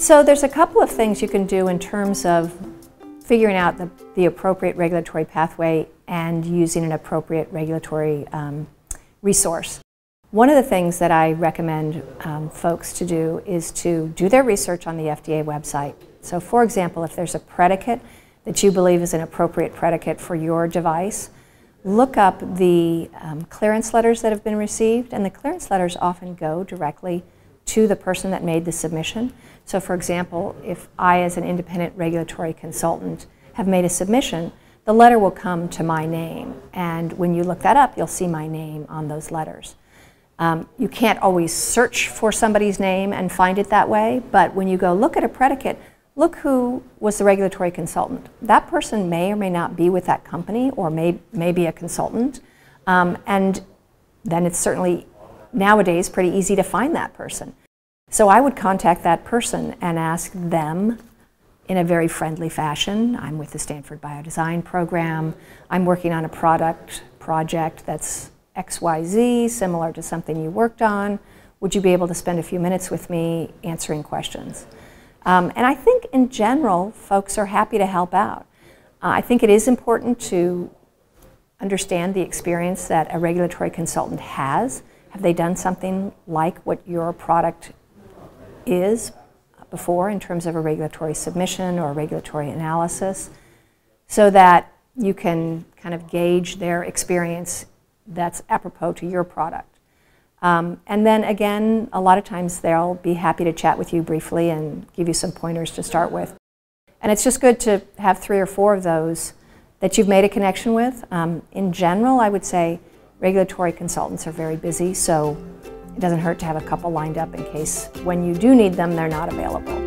So there's a couple of things you can do in terms of figuring out the appropriate regulatory pathway and using an appropriate regulatory resource. One of the things that I recommend folks to do is to do their research on the FDA website. So for example, if there's a predicate that you believe is an appropriate predicate for your device, look up the clearance letters that have been received, and the clearance letters often go directly to the person that made the submission. So for example, if I as an independent regulatory consultant have made a submission, the letter will come to my name, and when you look that up, you'll see my name on those letters. You can't always search for somebody's name and find it that way, but when you go look at a predicate, look who was the regulatory consultant. That person may or may not be with that company or may be a consultant, and then it's certainly nowadays pretty easy to find that person. So I would contact that person and ask them in a very friendly fashion. I'm with the Stanford Biodesign program. I'm working on a project that's XYZ, similar to something you worked on. Would you be able to spend a few minutes with me answering questions? And I think in general, folks are happy to help out. I think it is important to understand the experience that a regulatory consultant has. Have they done something like what your product is before in terms of a regulatory submission or a regulatory analysis, so that you can kind of gauge their experience that's apropos to your product. And then again, a lot of times they'll be happy to chat with you briefly and give you some pointers to start with. And it's just good to have 3 or 4 of those that you've made a connection with. In general, I would say regulatory consultants are very busy, so it doesn't hurt to have a couple lined up in case when you do need them, they're not available.